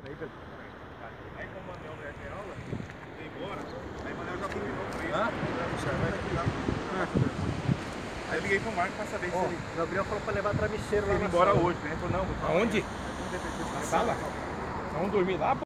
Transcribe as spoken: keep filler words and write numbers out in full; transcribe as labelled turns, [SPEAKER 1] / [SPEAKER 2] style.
[SPEAKER 1] Aí, Pedro.
[SPEAKER 2] Aí como o Manel não ia ter aula, veio embora, aí o Manel já combinou com ele.
[SPEAKER 1] Hã?
[SPEAKER 2] Aí eu liguei pro Marco pra saber se
[SPEAKER 1] Ó,
[SPEAKER 2] ele
[SPEAKER 1] o Gabriel falou pra levar a travesseira lá
[SPEAKER 2] ia
[SPEAKER 1] na
[SPEAKER 2] embora
[SPEAKER 1] sala.
[SPEAKER 2] hoje, né? Ele falou, não, vou
[SPEAKER 3] Aonde?
[SPEAKER 2] Vamos ver se ele
[SPEAKER 3] Na sala? Vamos dormir lá, pô?